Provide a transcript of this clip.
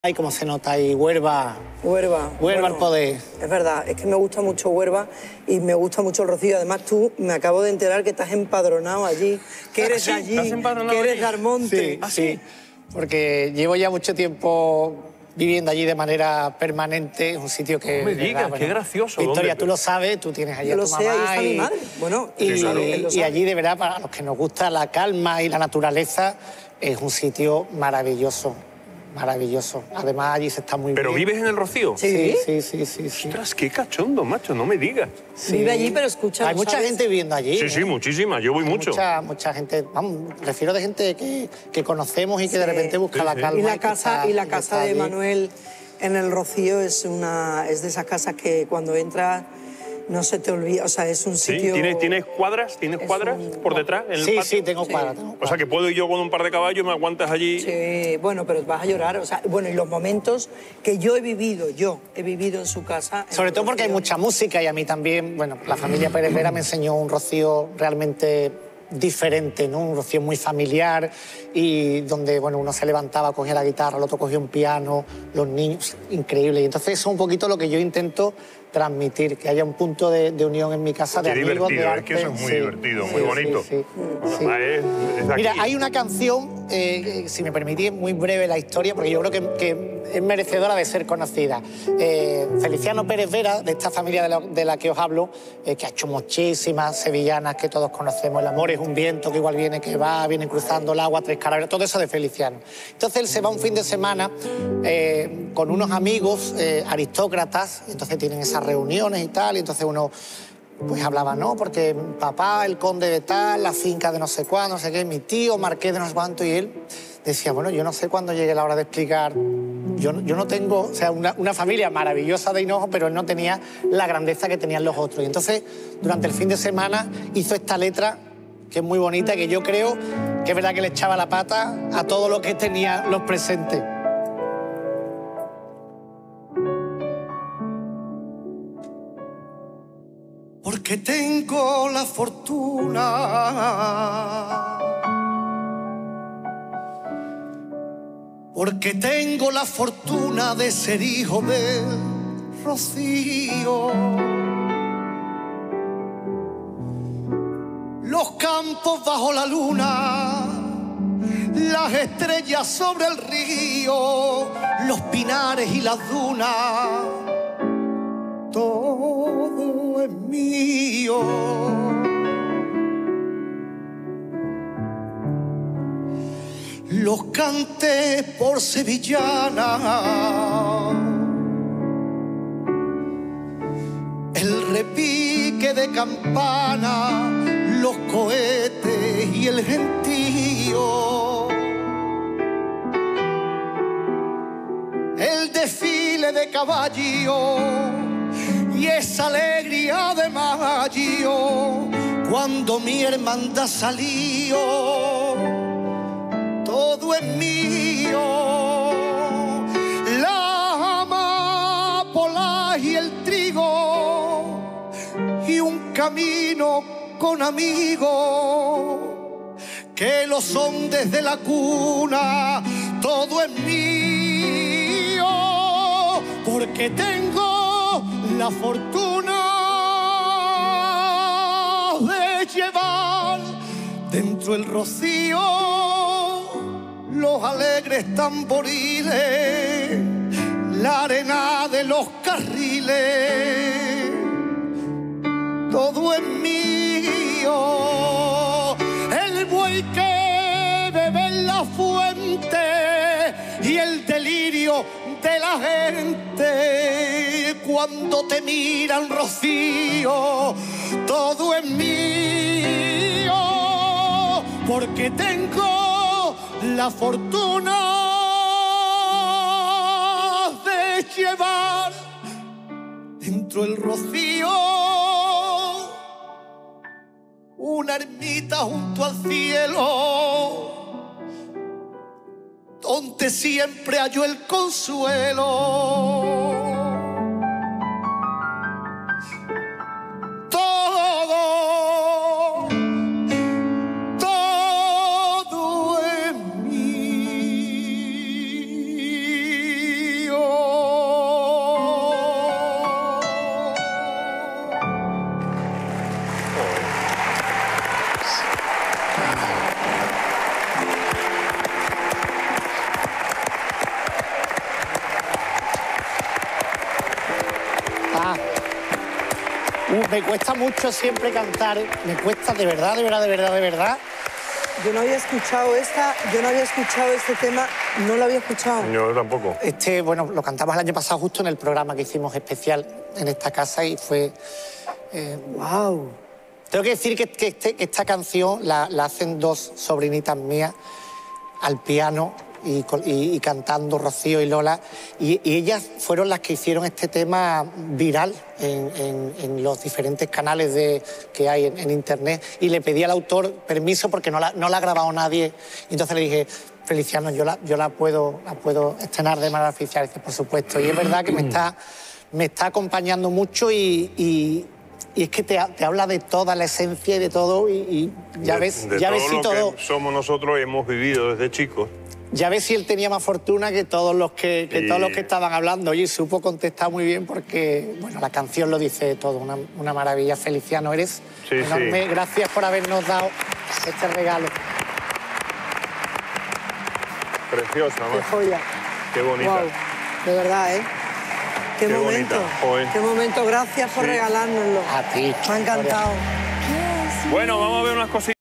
Ay, cómo se nota ahí, Huelva. Huelva. Huelva al poder. Es verdad, es que me gusta mucho Huelva y me gusta mucho el Rocío. Además, tú me acabo de enterar que estás empadronado allí, que eres ¿Sí? allí, ¿Estás empadronado que eres allí? de Armonte. Sí, sí, porque llevo ya mucho tiempo viviendo allí de manera permanente. Es un sitio que... No me digas, qué gracioso. Victoria, ¿Dónde? tú lo sabes, tú tienes allí Yo a lo tu sé, mamá. ahí está mi madre. Bueno, Y, claro, él lo y sabe. allí, de verdad, para los que nos gusta la calma y la naturaleza, es un sitio maravilloso, maravilloso. Además, allí se está muy ¿Pero bien. vives en el Rocío? Sí. Sí. Ostras, qué cachondo, macho, no me digas. Sí. Vive allí, pero escucha. Hay mucha gente viviendo allí. Sí, sí, muchísima, yo voy mucho. Mucha gente, vamos, refiero de gente que conocemos y que de Sí. repente busca Sí, la sí. calma. Y la que casa, está- y la que casa está de allí. Manuel en el Rocío es de esas casas que cuando entras no se te olvida. O sea, es un ¿Sí? sitio... ¿Tienes cuadras? ¿Tienes Es cuadras un- por detrás? En el Sí, patio? sí, tengo Sí. cuadra. O sea, que puedo ir yo con un par de caballos, me aguantas allí. Sí, bueno, pero vas a llorar. O sea, bueno, y los momentos que yo he vivido en su casa... en Sobre el todo porque hay Rocío. mucha música y a mí también, bueno, la familia Pérez Vera me enseñó un Rocío realmente diferente, ¿no? Un Rocío muy familiar y donde, bueno, uno se levantaba, cogía la guitarra, el otro cogía un piano, los niños, increíble. Y entonces eso es un poquito lo que yo intento transmitir, que haya un punto de unión en mi casa de Qué amigos, divertido, de es que eso arte. es muy Sí, divertido, sí, muy bonito. sí. Además, es de aquí. Mira, hay una canción, si me permitís, muy breve la historia, porque yo creo que es merecedora de ser conocida. Feliciano Pérez Vera, de esta familia de la que os hablo, que ha hecho muchísimas sevillanas que todos conocemos. El amor es un viento que igual viene, que va, viene cruzando el agua, tres carabelas, todo eso de Feliciano. Entonces él se va un fin de semana con unos amigos aristócratas, y entonces tienen esas reuniones y tal, y entonces uno... Pues hablaba, ¿no? Porque papá, el conde de tal, la finca de no sé cuándo, no sé qué, mi tío, marqués de no sé cuánto, y él decía, bueno, yo no sé cuándo llegue la hora de explicar. Yo no tengo, o sea, una familia maravillosa de Hinojo, pero él no tenía la grandeza que tenían los otros. Y entonces, durante el fin de semana, hizo esta letra, que es muy bonita, que yo creo que es verdad que le echaba la pata a todo lo que tenían los presentes. Porque tengo la fortuna porque tengo la fortuna de ser hijo del Rocío. Los campos bajo la luna, las estrellas sobre el río, los pinares y las dunas, todo es mío. Los canté por sevillana, el repique de campana, los cohetes y el gentío, el desfile de caballo y esa alegría de mayo cuando mi hermandad salió. Todo es mío, la amapola y el trigo y un camino con amigos que lo son desde la cuna. Todo es mío porque tengo la fortuna de llevar dentro el Rocío los alegres tamboriles, la arena de los carriles, todo es mío. El buey que bebe en la fuente y el delirio de la gente cuando te miran, Rocío, todo es mío porque tengo la fortuna de llevar dentro el Rocío una ermita junto al cielo donde siempre halló el consuelo. Todo es mío. Me cuesta mucho siempre cantar, me cuesta de verdad, de verdad, de verdad, de verdad. Yo no había escuchado este tema, no lo había escuchado. Yo tampoco. Bueno, lo cantamos el año pasado justo en el programa que hicimos especial en esta casa y fue... ¡Wow! Tengo que decir que esta canción la hacen dos sobrinitas mías al piano y cantando Rocío y Lola. Y ellas fueron las que hicieron este tema viral en los diferentes canales que hay en internet. Y le pedí al autor permiso porque no la ha grabado nadie. Y entonces le dije, Feliciano, yo la puedo estrenar de manera oficial. Dice, por supuesto. Y es verdad que me está acompañando mucho y es que te habla de toda la esencia y de todo y ya ves si todo... Que somos nosotros y hemos vivido desde chicos. Ya ves si él tenía más fortuna que todos los que estaban hablando. Oye, supo contestar muy bien porque, bueno, la canción lo dice todo. Una maravilla. Feliciano, eres enorme. Sí. Gracias por habernos dado este regalo. Preciosa, ¿no? Qué joya. Qué bonita. Wow. De verdad, ¿eh? Qué momento. Bonita. Qué momento. Gracias por regalárnoslo. A ti. Me ha encantado. Bueno, vamos a ver unas cositas.